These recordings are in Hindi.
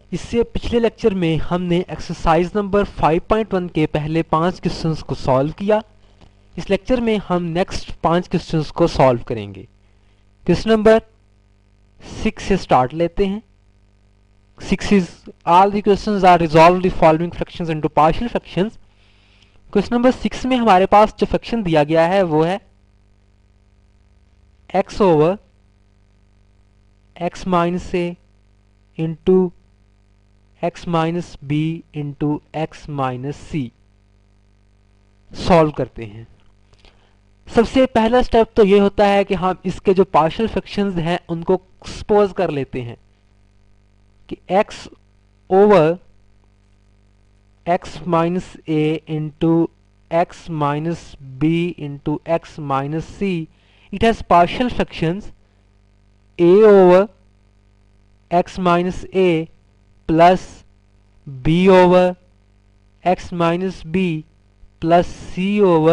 इससे पिछले लेक्चर में हमने एक्सरसाइज नंबर 5.1 के पहले 5 क्वेश्चंस को सॉल्व किया। इस लेक्चर में हम नेक्स्ट 5 क्वेश्चंस को सॉल्व करेंगे। क्वेश्चन नंबर 6 से स्टार्ट लेते हैं। 6 is all the questions are resolve the following fractions into partial fractions. Question number 6 में हमारे पास जो फ्रैक्शन दिया गया है वो है x over x minus a into x minus B into x minus c. Solve करते हैं। सबसे पहला स्टेप तो ये होता है कि हम इसके जो पार्शियल फ्रैक्शंस हैं उनको सपोज कर लेते हैं कि x over x minus a into x minus B into x minus c, it has partial fractions a over x minus a plus b over x minus b plus c over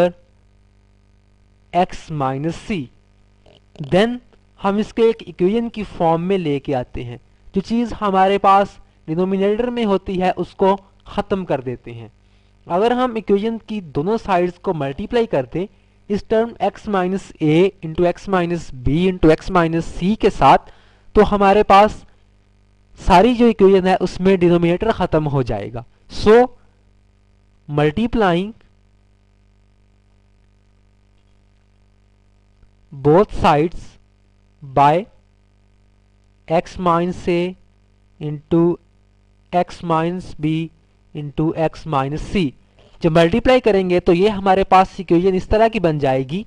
x minus c। Then हम इसके एक इक्वेशन की फॉर्म में लेके आते हैं। जो चीज़ हमारे पास डिनोमिनेटर में होती है उसको ख़त्म कर देते हैं। अगर हम इक्वेशन की दोनों साइड्स को मल्टीप्लाई करते इस term x minus a into x minus B into x minus c के साथ, तो हमारे पास सारी जो इक्वेशन है उसमें डिनोमिनेटर खत्म हो जाएगा। So multiplying both sides by x minus a into x minus B into x minus c, जब मल्टीप्लाई करेंगे तो ये हमारे पास इक्वेशन इस तरह की बन जाएगी।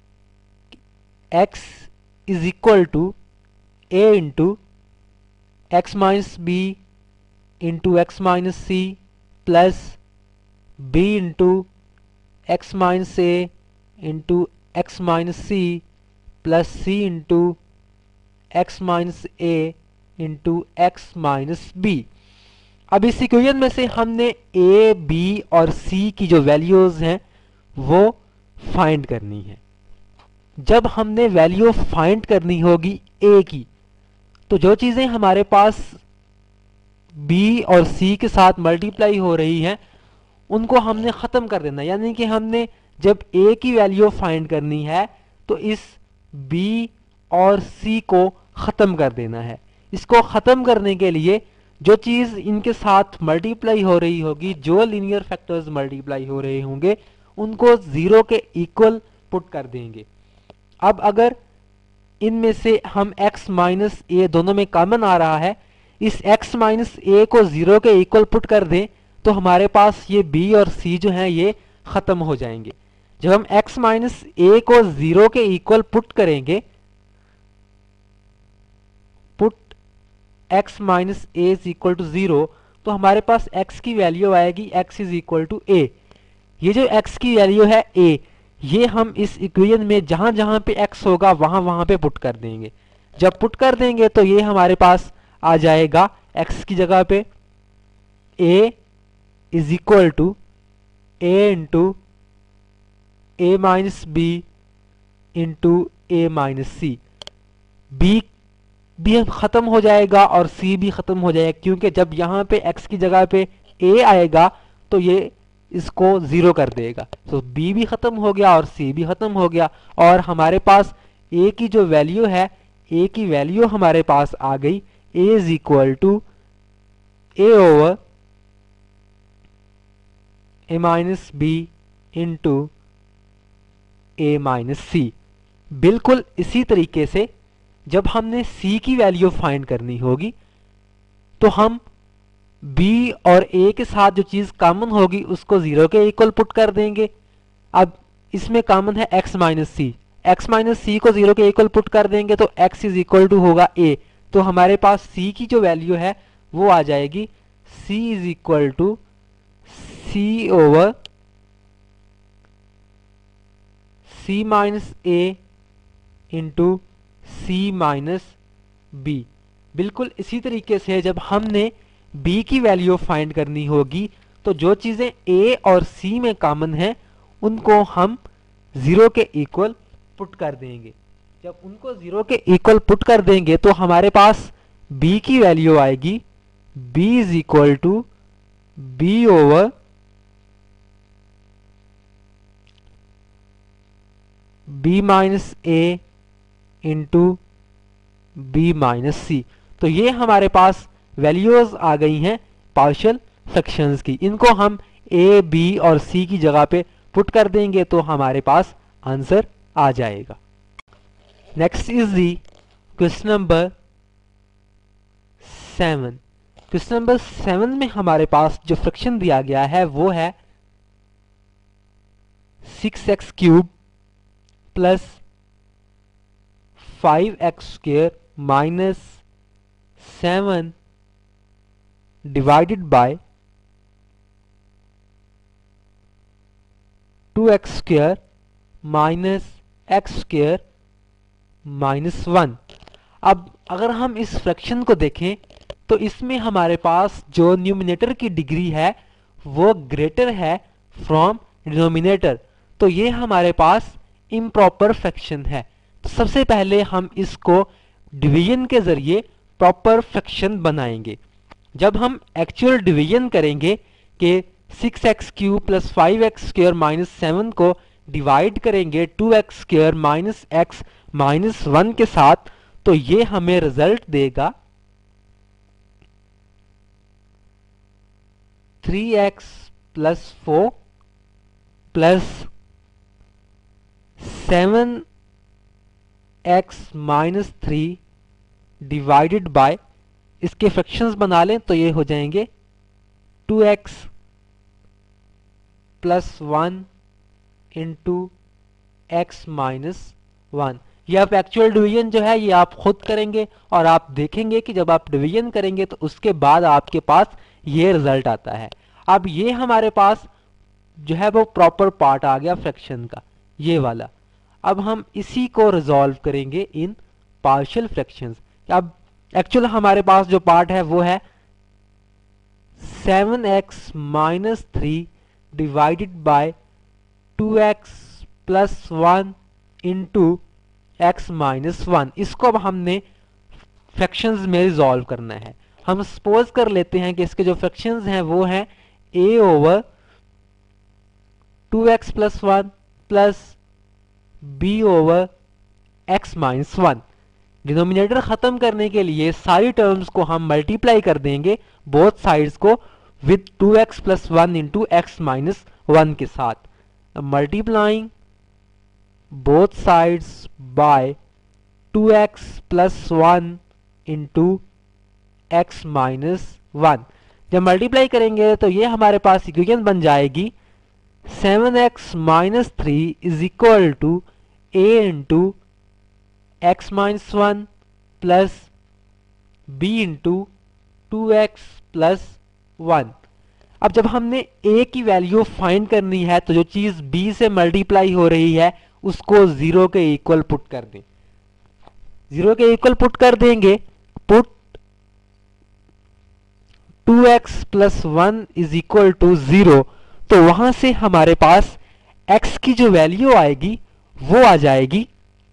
x is equal to a into x minus B into x minus c plus b into x minus a into x minus c plus c into x minus a into x minus b. अब इस इक्वेशन में से हमने a, b और c की जो वैल्यूज हैं वो फाइंड करनी है। जब हमने वैल्यू फाइंड करनी होगी a की, तो जो चीज़ें हमारे पास b और c के साथ मल्टीप्लाई हो रही हैं उनको हमने ख़त्म कर देना। यानी कि हमने जब a की वैल्यू फाइंड करनी है तो इस b और c को ख़त्म कर देना है। इसको ख़त्म करने के लिए जो चीज़ इनके साथ मल्टीप्लाई हो रही होगी, जो लीनियर फैक्टर्स मल्टीप्लाई हो रहे होंगे उनको ज़ीरो के इक्वल पुट कर देंगे। अब अगर इनमें से हम x माइनस ए दोनों में कॉमन आ रहा है, इस x माइनस ए को ज़ीरो के इक्वल पुट कर दें तो हमारे पास ये b और c जो हैं ये ख़त्म हो जाएंगे। जब हम x माइनस ए को ज़ीरो के इक्वल पुट करेंगे, x minus a is equal to 0, तो हमारे पास x की वैल्यू आएगी x is equal to a। ये जो x की वैल्यू है a, ये हम इस इक्वेशन में जहां जहां पे x होगा वहां वहां पे पुट कर देंगे। जब पुट कर देंगे तो ये हमारे पास आ जाएगा x की जगह पे a is equal to a into a minus B into a minus c. b भी खत्म हो जाएगा और c भी खत्म हो जाएगा, क्योंकि जब यहाँ पे x की जगह पे a आएगा तो ये इसको ज़ीरो कर देगा। तो b भी खत्म हो गया और c भी खत्म हो गया और हमारे पास a की जो वैल्यू है, a की वैल्यू हमारे पास आ गई a is equal to a over a minus B into a minus c. बिल्कुल इसी तरीके से जब हमने c की वैल्यू फाइंड करनी होगी तो हम b और a के साथ जो चीज़ कॉमन होगी उसको ज़ीरो के इक्वल पुट कर देंगे। अब इसमें कॉमन है x माइनस सी को ज़ीरो के इक्वल पुट कर देंगे तो x इज इक्वल टू होगा a। तो हमारे पास c की जो वैल्यू है वो आ जाएगी c is equal to c over c minus a into c minus b। बिल्कुल इसी तरीके से जब हमने b की वैल्यू फाइंड करनी होगी तो जो चीज़ें a और c में कॉमन हैं उनको हम ज़ीरो के इक्वल पुट कर देंगे। जब उनको ज़ीरो के इक्वल पुट कर देंगे तो हमारे पास b की वैल्यू आएगी b is equal to b over b minus a into b minus c. तो ये हमारे पास वैल्यूज आ गई हैं पार्शियल फ्रैक्शंस की। इनको हम ए बी और सी की जगह पे पुट कर देंगे तो हमारे पास आंसर आ जाएगा। Next is the question number 7। Question number 7 में हमारे पास जो फ्रैक्शन दिया गया है वो है 6x cube plus 5x square minus 7 divided by 2x square minus x square minus 1। अब अगर हम इस फ्रैक्शन को देखें तो इसमें हमारे पास जो न्यूमिनेटर की डिग्री है वो ग्रेटर है फ्रॉम डिनोमिनेटर, तो ये हमारे पास इम्प्रॉपर फ्रैक्शन है। तो सबसे पहले हम इसको डिवीजन के जरिए प्रॉपर फ्रैक्शन बनाएंगे। जब हम एक्चुअल डिवीजन करेंगे कि 6x cube plus 5x square minus 7 को डिवाइड करेंगे 2x square minus x minus 1 के साथ, तो ये हमें रिजल्ट देगा 3x plus 4 plus 7x minus 3 divided by, इसके फ्रैक्शंस बना लें तो ये हो जाएंगे 2x plus 1 into x minus 1। ये आप एक्चुअल डिवीजन जो है ये आप खुद करेंगे और आप देखेंगे कि जब आप डिवीजन करेंगे तो उसके बाद आपके पास ये रिजल्ट आता है। अब ये हमारे पास जो है वो प्रॉपर पार्ट आ गया फ्रैक्शन का, ये वाला। अब हम इसी को रिजॉल्व करेंगे इन पार्शियल फ्रैक्शंस। अब एक्चुअल हमारे पास जो पार्ट है वो है 7x minus 3 divided by 2x plus 1 into x minus 1। इसको अब हमने फ्रैक्शंस में रिजॉल्व करना है। हम सपोज कर लेते हैं कि इसके जो फ्रैक्शंस हैं वो हैं a over 2x plus 1 plus b over x minus 1। Denominator खत्म करने के लिए सारी टर्म्स को हम मल्टीप्लाई कर देंगे बोथ साइड्स को with 2x plus 1 into x minus 1 के साथ। Multiplying both sides by 2x plus 1 into x minus 1। जब मल्टीप्लाई करेंगे तो ये हमारे पास इक्वेशन बन जाएगी 7x minus 3 is equal to a into x minus 1 plus b into 2x plus 1। अब जब हमने a की वैल्यू फाइंड करनी है तो जो चीज b से मल्टीप्लाई हो रही है उसको 0 के इक्वल पुट कर दें। 0 के इक्वल पुट कर देंगे, put 2x plus 1 is equal to 0, तो वहां से हमारे पास x की जो वैल्यू आएगी वो आ जाएगी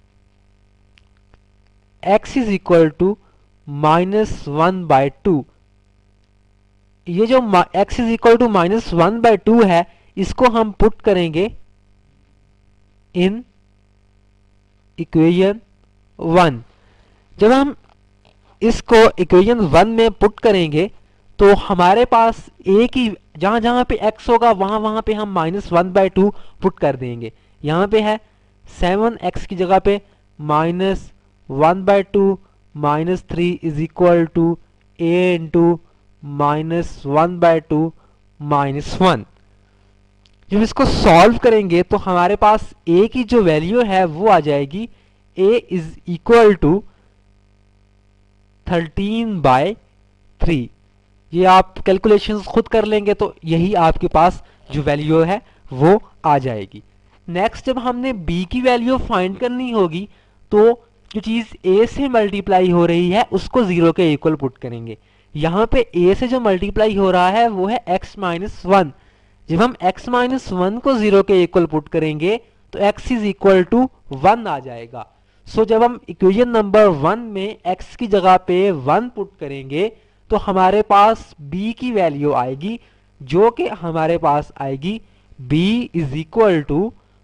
x is equal to minus 1 by 2। ये जो x is equal to minus 1 by 2 है इसको हम पुट करेंगे इन इक्वेशन 1। जब हम इसको इक्वेशन 1 में पुट करेंगे तो हमारे पास a की जहां जहां पे x होगा वहां वहां पे हम माइनस 1 बाय 2 पुट कर देंगे। यहां पे है 7x की जगह पे minus 1 by 2 minus 3 is equal to a into minus 1 by 2 minus 1। जब इसको सॉल्व करेंगे तो हमारे पास a की जो वैल्यू है वो आ जाएगी a is equal to 13 by 3। ये आप कैलकुलेशंस खुद कर लेंगे तो यही आपके पास जो वैल्यू है वो आ जाएगी। नेक्स्ट जब हमने b की वैल्यू फाइंड करनी होगी तो जो चीज a से मल्टीप्लाई हो रही है उसको 0 के इक्वल पुट करेंगे। यहाँ पे a से जो मल्टीप्लाई हो रहा है वो है x माइनस 1। जब हम x माइनस 1 को 0 के इक्वल पुट करेंगे तो x इज इक्वल टू 1 आ जाएगा। सो जब हम इक्वेशन नंबर 1 में x की जगह पे 1 पुट करेंगे तो हमारे पास b की वैल्यू आएगी जो कि हमारे पास आएगी b इज इक्वल टू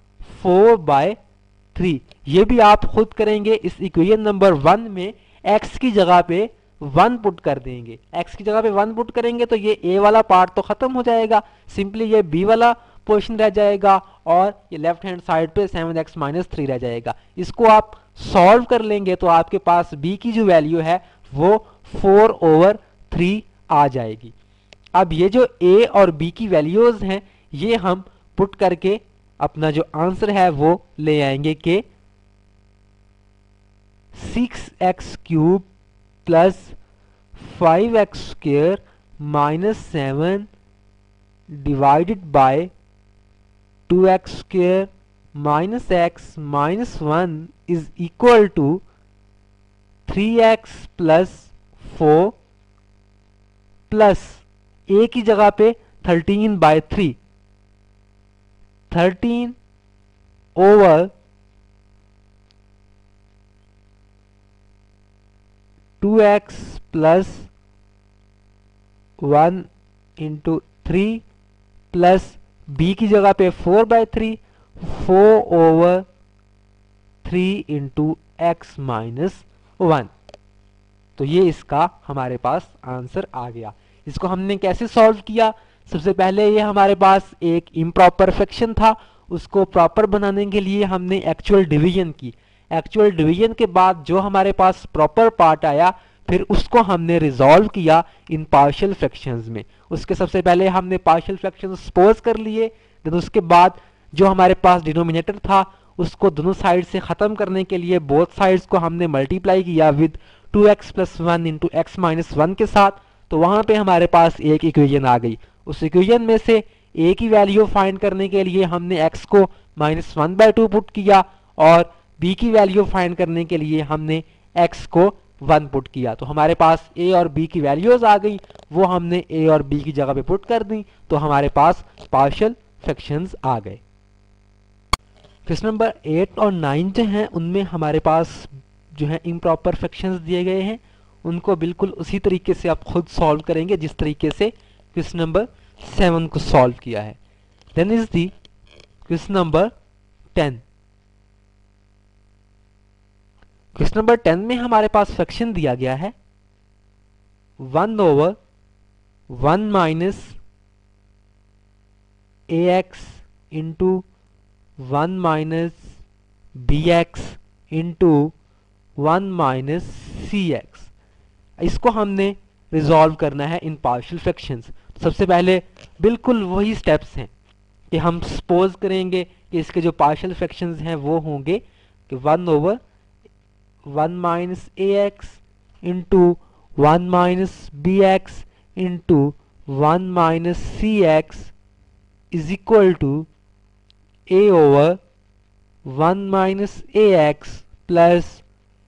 4/3। ये भी आप खुद करेंगे। इस इक्वेशन नंबर 1 में x की जगह पे 1 पुट कर देंगे। x की जगह पे 1 पुट करेंगे तो ये a वाला पार्ट तो खत्म हो जाएगा, सिंपली ये b वाला पोर्शन रह जाएगा और ये लेफ्ट हैंड साइड पे 7x-3 रह जाएगा। इसको आप सॉल्व कर लेंगे तो आपके पास b की जो वैल्यू है वो 4/3 आ जाएगी। अब ये जो a और b की वैल्यूज हैं ये हम पुट करके अपना जो आंसर है वो ले आएंगे कि 6x³ plus 5x² minus 7 divided by 2x² minus x minus 1 is equal to 3x plus 4 plus a की जगह पे 13/3 13 over 2x plus 1 into 3 plus b की जगह पे 4/3 4/3 इंटू x माइनस 1। तो ये इसका हमारे पास आंसर आ गया। इसको हमने कैसे सॉल्व किया? सबसे पहले ये हमारे पास एक इम्प्रॉपर फ्रैक्शन था, उसको प्रॉपर बनाने के लिए हमने एक्चुअल डिवीजन की। एक्चुअल डिवीजन के बाद जो हमारे पास प्रॉपर पार्ट आया फिर उसको हमने रिजॉल्व किया इन पार्शियल फ्रैक्शंस में। उसके सबसे पहले हमने पार्शियल फ्रैक्शंस सपोज कर लिए, देन उसके बाद जो हमारे पास डिनोमिनेटर था उसको दोनों साइड से ख़त्म करने के लिए बोथ साइड्स को हमने मल्टीप्लाई किया with 2x plus 1 into x minus 1 के साथ। तो वहाँ पे हमारे पास एक इक्वेशन आ गई। उस इक्वेशन में से a की वैल्यू फाइंड करने के लिए हमने x को -1/2 पुट किया और b की वैल्यू फाइंड करने के लिए हमने x को 1 पुट किया। तो हमारे पास a और b की वैल्यूज आ गई, वो हमने a और b की जगह पे पुट कर दी, तो हमारे पास पार्शियल फ्रैक्शंस आ गए। क्वेश्चन नंबर 8 और 9 जो हैं उनमें हमारे पास जो है इम्प्रॉपर फ्रैक्शंस दिए गए हैं, उनको बिल्कुल उसी तरीके से आप खुद सॉल्व करेंगे जिस तरीके से क्वेश्चन नंबर 7 को सॉल्व किया है। Then is the question number 10। Question number 10 में हमारे पास फ्रैक्शन दिया गया है 1/1 minus ax into 1 minus bx into 1 minus cx। इसको हमने रिजॉल्व करना है इन पार्शियल फ्रैक्शंस। सबसे पहले बिल्कुल वही स्टेप्स हैं कि हम सपोज करेंगे कि इसके जो पार्शियल फ्रैक्शंस हैं वो होंगे कि 1/1 minus ax into 1 minus bx into 1 minus cx is equal to a/1 minus ax plus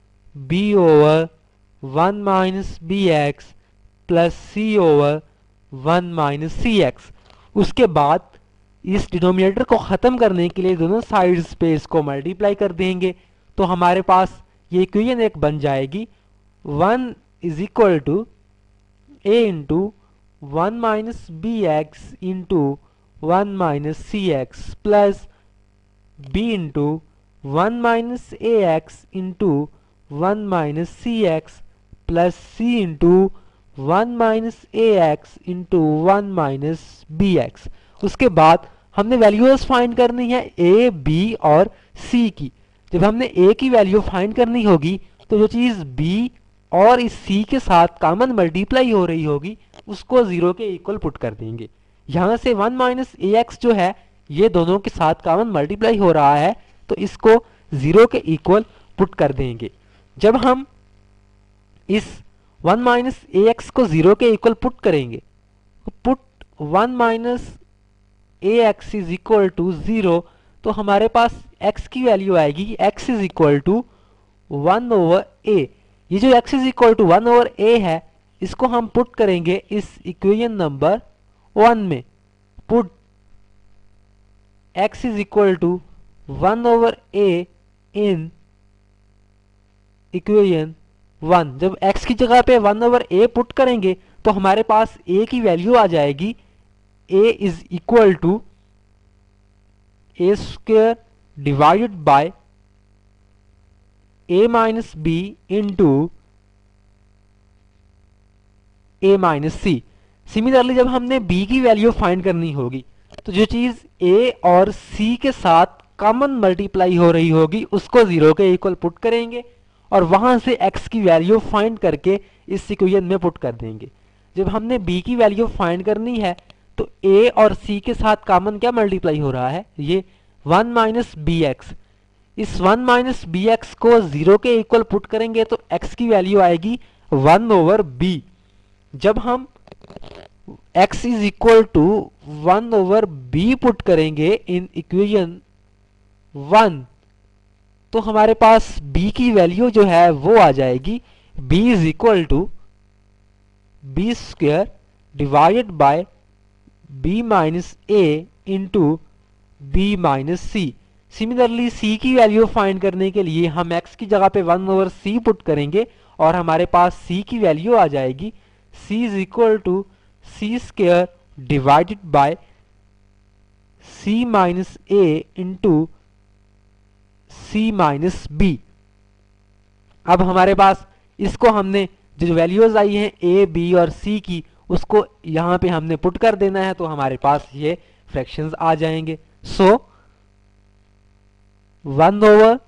b/1 minus bx plus c/1 minus cx। उसके बाद इस डिनोमिनेटर को ख़त्म करने के लिए दोनों साइड्स पे इसको मल्टीप्लाई कर देंगे, तो हमारे पास ये इक्वेशन एक बन जाएगी 1 is equal to a into 1 minus bx into 1 minus cx plus b into 1 minus ax into 1 minus cx plus c into 1 minus ax into 1 minus bx। उसके बाद हमने वैल्यूज फाइंड करनी है a, b और c की। जब हमने a की वैल्यू फाइंड करनी होगी तो जो चीज़ b और इस c के साथ कॉमन मल्टीप्लाई हो रही होगी उसको 0 के इक्वल पुट कर देंगे। यहाँ से 1 माइनस ax जो है ये दोनों के साथ कॉमन मल्टीप्लाई हो रहा है तो इसको 0 के इक्वल पुट कर देंगे। जब हम इस 1 माइनस ax को 0 के इक्वल पुट करेंगे तो put 1 minus ax is equal to 0, तो हमारे पास x की वैल्यू आएगी x is equal to 1/a। ये जो x is equal to 1/a है इसको हम पुट करेंगे इस इक्वेशन नंबर 1 में। Put x is equal to 1/a in equation 1। जब x की जगह पे 1/a पुट करेंगे तो हमारे पास a की वैल्यू आ जाएगी a is equal to a square divided by a minus B into a minus C. Similarly जब हमने b की वैल्यू फाइंड करनी होगी तो जो चीज a और c के साथ कॉमन मल्टीप्लाई हो रही होगी उसको 0 के इक्वल पुट करेंगे और वहां से x की वैल्यू फाइंड करके इस इक्वेशन में पुट कर देंगे। जब हमने b की वैल्यू फाइंड करनी है तो a और c के साथ कॉमन क्या मल्टीप्लाई हो रहा है, ये 1 माइनस बी एक्स। इस 1 माइनस बी एक्स को 0 के इक्वल पुट करेंगे तो x की वैल्यू आएगी 1/b। जब हम x is equal to 1/b put करेंगे इन इक्वेशन 1 तो हमारे पास b की वैल्यू जो है वो आ जाएगी b is equal to B square divided by b minus a into b minus C. Similarly c की वैल्यू फाइंड करने के लिए हम x की जगह पे 1/c पुट करेंगे और हमारे पास c की वैल्यू आ जाएगी c is equal to C square divided by c minus a into c minus b। अब हमारे पास इसको हमने जो वैल्यूज आई हैं a b और c की उसको यहाँ पे हमने पुट कर देना है तो हमारे पास ये फ्रैक्शंस आ जाएंगे। So 1/1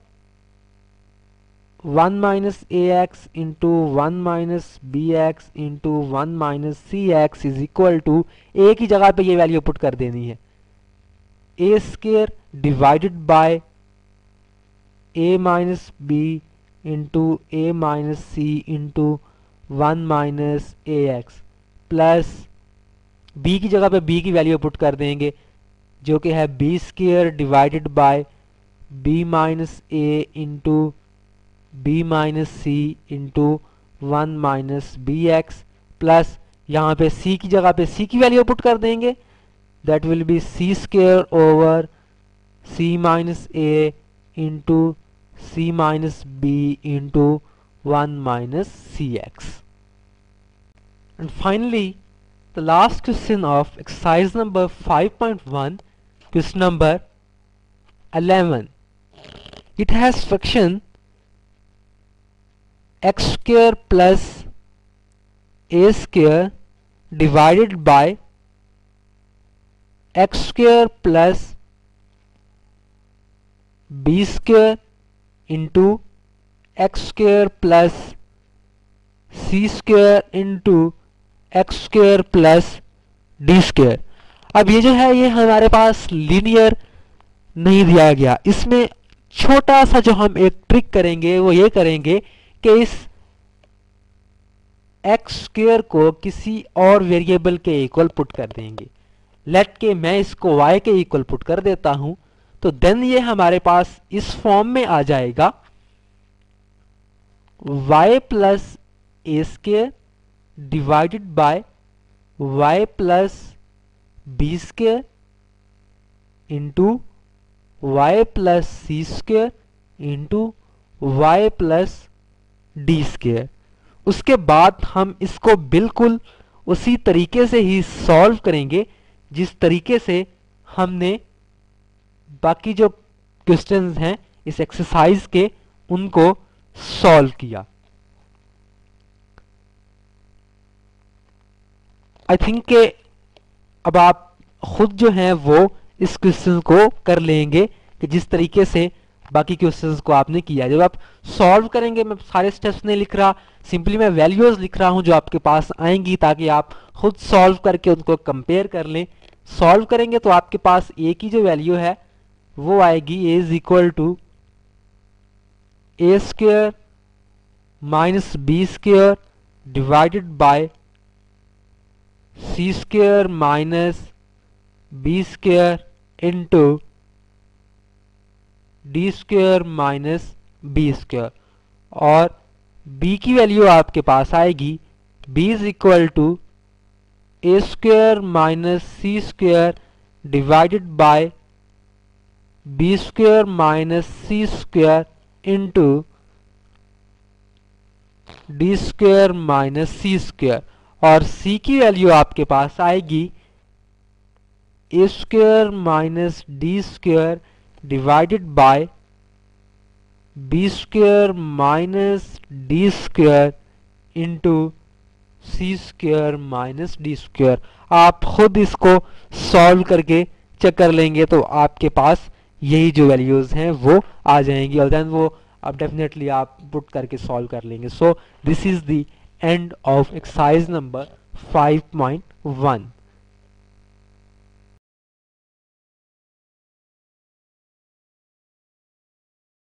minus ax into 1 minus bx into 1 minus cx is equal to a की जगह पे ये वैल्यू पुट कर देनी है a square divided by a minus b into a minus c into 1 minus ax plus b की जगह पे b की वैल्यू पुट कर देंगे जो कि है b square divided by b minus a into b minus c into 1 minus bx plus यहाँ पे c की जगह पे c की वैल्यू पुट कर देंगे that will be c square over c minus a into c minus b into 1 minus cx. And finally, the last question of exercise number 5.1, question number 11. It has fraction x square plus a square divided by x square plus b square into x square plus c square into x square plus d square। अब ये जो है ये हमारे पास लीनियर नहीं दिया गया, इसमें छोटा सा जो हम एक ट्रिक करेंगे वो ये करेंगे कि इस x स्क्वायर को किसी और वेरिएबल के इक्वल पुट कर देंगे। लेट के मैं इसको y के इक्वल पुट कर देता हूं तो देन ये हमारे पास इस फॉर्म में आ जाएगा y plus A square divided by y plus B square into y plus C square into y plus D square. उसके बाद हम इसको बिल्कुल उसी तरीके से ही सॉल्व करेंगे जिस तरीके से हमने बाकी जो क्वेश्चंस हैं इस एक्सरसाइज के उनको सॉल्व किया। आई थिंक के अब आप खुद जो हैं वो इस क्वेश्चन को कर लेंगे कि जिस तरीके से बाकी क्वेश्चंस को आपने किया। जब आप सॉल्व करेंगे, मैं सारे स्टेप्स नहीं लिख रहा, सिंपली मैं वैल्यूज लिख रहा हूं जो आपके पास आएंगी ताकि आप खुद सॉल्व करके उनको कंपेयर कर लें। सॉल्व करेंगे तो आपके पास a की जो वैल्यू है वो आएगी a is equal to A square minus B square divided by C square minus B square into D square minus B square. और b की वैल्यू आपके पास आएगी b is equal to A square minus C square divided by B square minus C square into D square minus C square, और सी की वैल्यू आपके पास आएगी A square minus D square divided by B square minus D square into C square minus D square. आप खुद इसको सॉल्व करके चेक कर लेंगे तो आपके पास यही जो वैल्यूज हैं वो आ जाएंगी, और देन वो अब डेफिनेटली आप पुट करके सॉल्व कर लेंगे। So this is the end of exercise number 5.1।